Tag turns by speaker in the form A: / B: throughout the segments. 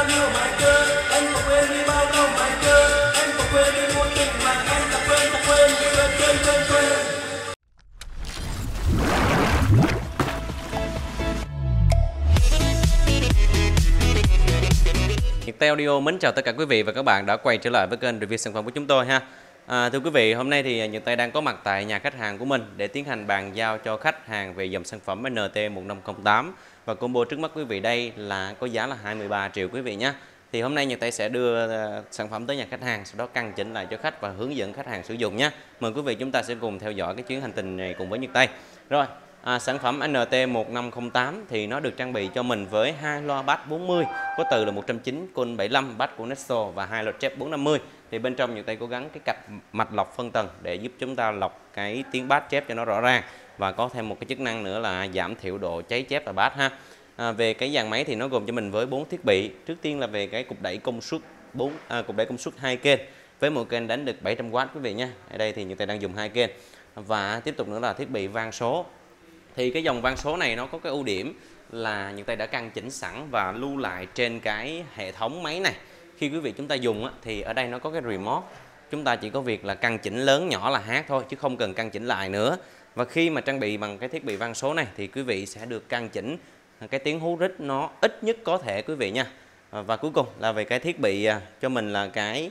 A: nhiều mãi cơ, anh có quên đi bao lâu mãi cơ, anh có quên đi muôn tình mà anh đã quên, quên.
B: Nhật Tây Audio mến chào tất cả quý vị và các bạn đã quay trở lại với kênh review sản phẩm của chúng tôi ha. Thưa quý vị, hôm nay thì Nhật Tây đang có mặt tại nhà khách hàng của mình để tiến hành bàn giao cho khách hàng về dòng sản phẩm NT1508, và combo trước mắt quý vị đây là có giá là 23 triệu quý vị nhé. Thì hôm nay Nhật Tây sẽ đưa sản phẩm tới nhà khách hàng, sau đó căn chỉnh lại cho khách và hướng dẫn khách hàng sử dụng nhé. Mời quý vị chúng ta sẽ cùng theo dõi cái chuyến hành trình này cùng với Nhật Tây. Rồi, sản phẩm NT1508 thì nó được trang bị cho mình với hai loa bass 40 có từ là 190 côn 75 bass của Nesto và hai loa chép 450. Thì bên trong Nhật Tây cố gắng cái cặp mạch lọc phân tầng để giúp chúng ta lọc cái tiếng bass chép cho nó rõ ràng, và có thêm một cái chức năng nữa là giảm thiểu độ cháy chép và bass ha. Về cái dàn máy thì nó gồm cho mình với 4 thiết bị. Trước tiên là về cái cục đẩy công suất cục đẩy công suất 2 kênh với một kênh đánh được 700W quý vị nha. Ở đây thì Nhật Tây đang dùng 2 kênh. Và tiếp tục nữa là thiết bị vang số. Thì cái dòng vang số này nó có cái ưu điểm là Nhật Tây đã căn chỉnh sẵn và lưu lại trên cái hệ thống máy này. Khi quý vị chúng ta dùng á, thì ở đây nó có cái remote, chúng ta chỉ có việc là căn chỉnh lớn nhỏ là hát thôi chứ không cần căn chỉnh lại nữa. Và khi mà trang bị bằng cái thiết bị vang số này thì quý vị sẽ được căn chỉnh cái tiếng hú rít nó ít nhất có thể quý vị nha. Và cuối cùng là về cái thiết bị cho mình là cái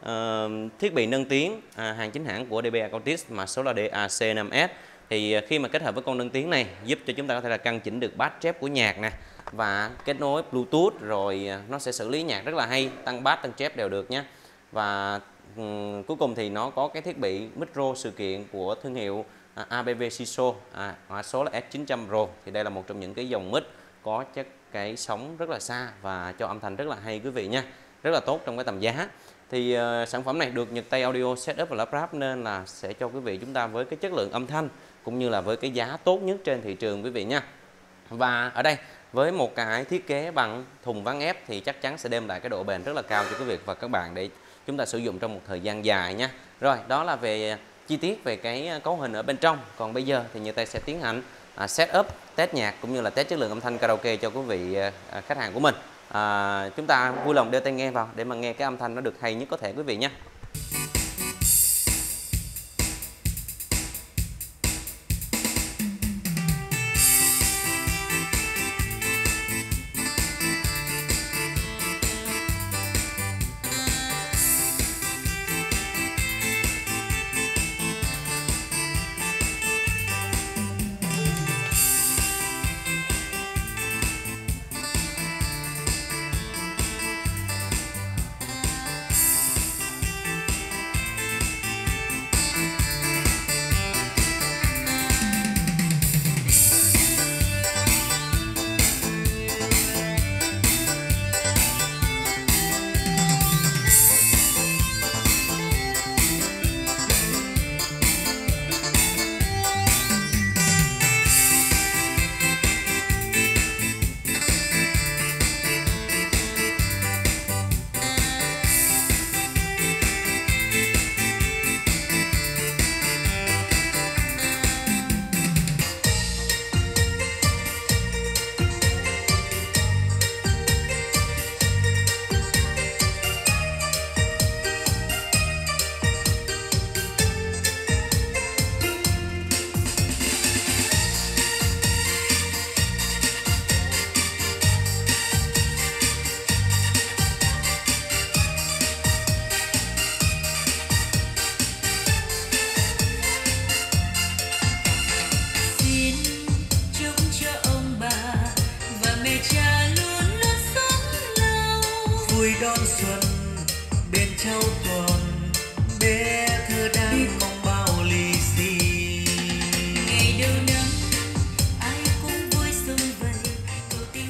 B: thiết bị nâng tiếng hàng chính hãng của DB Acoustics mà số là DAC5S. Thì khi mà kết hợp với con nâng tiếng này giúp cho chúng ta có thể là căn chỉnh được bass chép của nhạc nè, và kết nối Bluetooth, rồi nó sẽ xử lý nhạc rất là hay, tăng bass tăng chép đều được nhé. Và cuối cùng thì nó có cái thiết bị micro sự kiện của thương hiệu ABV Siso, mã số là S900 Pro. Thì đây là một trong những cái dòng mic có chất cái sóng rất là xa và cho âm thanh rất là hay quý vị nha, rất là tốt trong cái tầm giá. Thì sản phẩm này được Nhật Tây Audio setup và lắp ráp nên là sẽ cho quý vị chúng ta với cái chất lượng âm thanh cũng như là với cái giá tốt nhất trên thị trường quý vị nha. Và ở đây với một cái thiết kế bằng thùng ván ép thì chắc chắn sẽ đem lại cái độ bền rất là cao cho quý vị và các bạn để chúng ta sử dụng trong một thời gian dài nha. Rồi, đó là về chi tiết về cái cấu hình ở bên trong. Còn bây giờ thì Nhật Tây sẽ tiến hành setup, test nhạc cũng như là test chất lượng âm thanh karaoke cho quý vị khách hàng của mình. Chúng ta vui lòng đeo tai nghe vào để mà nghe cái âm thanh nó được hay nhất có thể quý vị nhé.
A: Vui đón xuân bên cháu còn bé thơ đang mong bao lì xì.
C: Ngày đầu năm ai cũng vui xuân vầy cầu tình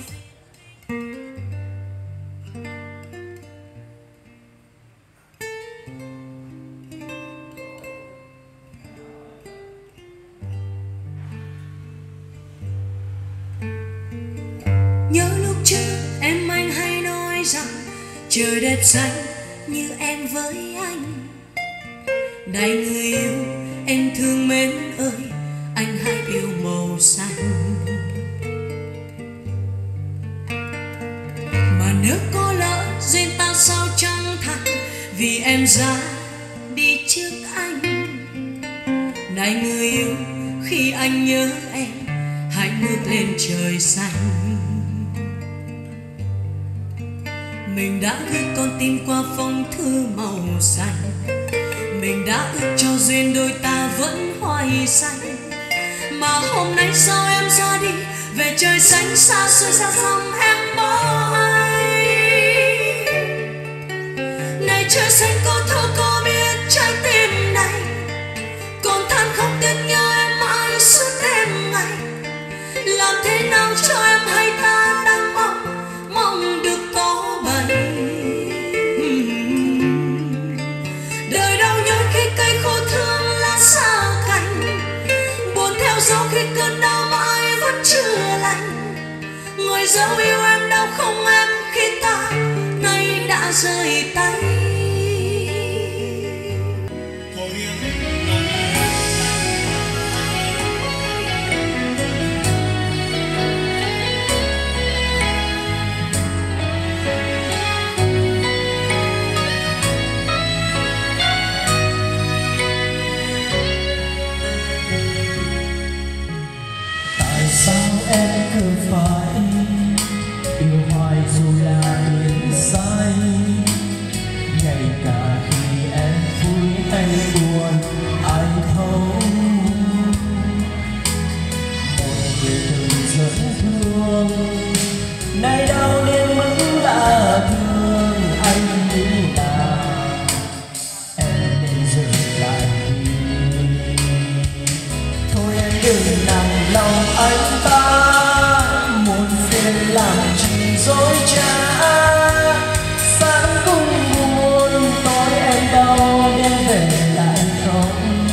C: duyên. Nhớ lúc trước em anh hay nói rằng trời đẹp xanh như em với anh. Này người yêu em thương mến ơi, anh hãy yêu màu xanh. Mà nếu có lỡ duyên ta sao chẳng thành, vì em ra đi trước anh. Này người yêu, khi anh nhớ em, hãy ngước lên trời xanh. Mình đã gửi con tim qua phong thư màu xanh, mình đã ước cho duyên đôi ta vẫn hoài xanh. Mà hôm nay sao em ra đi, về trời xanh xa xôi xa xăm em bỏ anh. Này trời xanh có thấu có biết trái tim này, còn than khóc tiếc nhớ em mãi suốt đêm ngày. Làm thế nào cho em hay ta đang mong được có bầy. Đời đau nhói khi cây khô thương lá xa cành, buồn theo gió khi cơn đau mãi vẫn chưa lành. Người dấu yêu em đau không em khi ta nay đã rời tay.
D: Sao em cứ phải yêu hoài dù là biển say, ngay cả khi em vui hay buồn ai thấu. Một người từng rất thương, nay đau nên vẫn là thương. Anh nghĩ là em nên dừng lại đi, thôi em đừng nặng lòng anh ta. Muôn phiền làm chi dối trá, sáng cũng buồn tối em đau đem về lại không.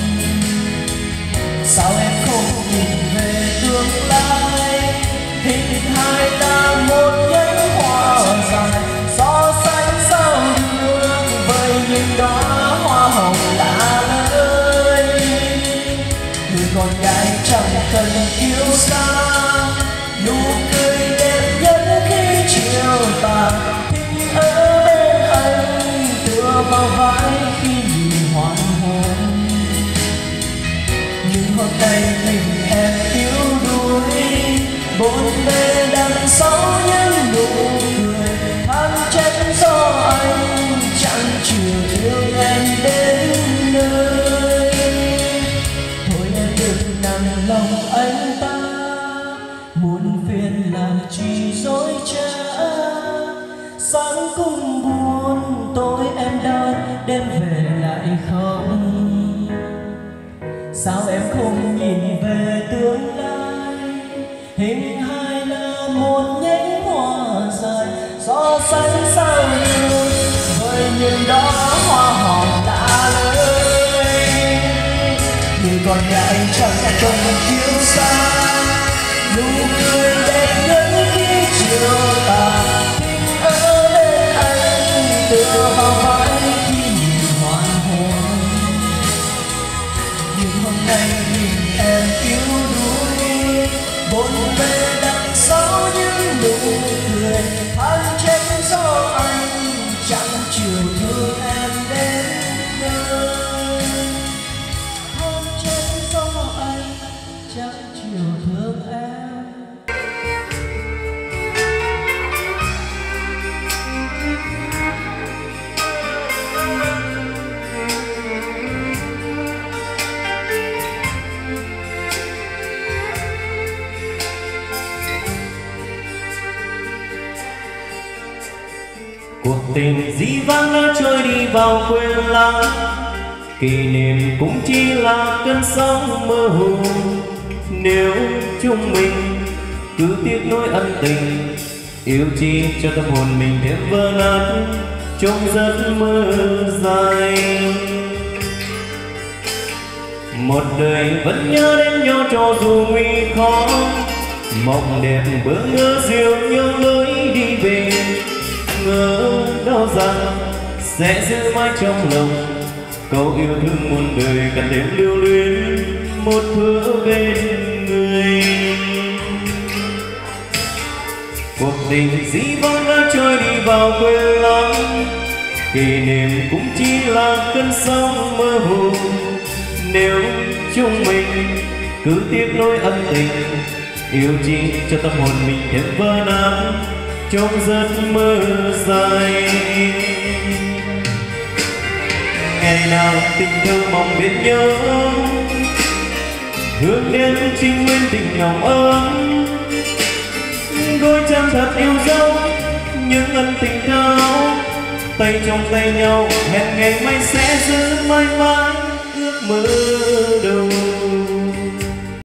D: Sao em không nhìn về tương lai, hình hài là một nhánh hoa dài. Gió xanh sao đường với những đóa hoa hồng lạ lơi. Người con gái chẳng cần yêu xa, nụ cười đẹp nhất khi chiều tàn. Tình ở bên anh tựa vào vai khi nhìn hoàng hôn. Nhưng hôm nay mình em yếu đuối, bốn bề đằng sau những nụ cười. Than trách do anh chẳng chịu thương em đến nơi. Thôi em đừng nặng lòng anh ta, muôn phiền làm chi dối trá. Sáng cũng buồn tối em đau đêm về lại không. Sao em không nhìn về tương lai, hình hài là một nhánh hoa dài. Gió xanh sao đường với những đóa hoa hồng lạ lơi. Người con gái chẳng cần yêu xa, nụ cười đẹp nhất khi chiều tàn. Tình ở bên anh tựa vào vai khi nhìn hoàng hôn. Nhưng hôm nay mình em yếu đuối, bốn bề đằng sau những nụ cười. Than trách do anh chẳng chịu thương em đến nơi. Than trách do anh chẳng chịu thương em.
E: Cuộc tình dĩ vãng đã trôi đi vào quên lãng, kỷ niệm cũng chỉ là cơn sóng mơ hồ. Nếu chúng mình cứ tiếc nuối ân tình, yêu chi cho tâm hồn mình thêm vỡ nát trong giấc mơ dài. Một đời vẫn nhớ đến nhau cho dù nguy khó, mộng đẹp bỡ ngỡ dịu nhau lối đi về. Ngỡ đâu rằng sẽ giữ mãi trong lòng câu yêu thương muôn đời, cần thêm lưu luyến một thước bên người. Cuộc tình dĩ vãng đã trôi đi vào quên lãng. Kỷ niệm cũng chỉ là cơn sóng mơ hồ. Nếu chúng mình cứ tiếc nối ân tình, yêu chi cho tâm hồn mình thêm vỡ nát trong giấc mơ dài. Ngày nào tình thơ mong bên nhớ, hướng đến chính nguyên tình nồng ấm. Đôi chân thật yêu dấu những ân tình thao, tay trong tay nhau hẹn ngày mai sẽ giữ mãi mãi ước mơ.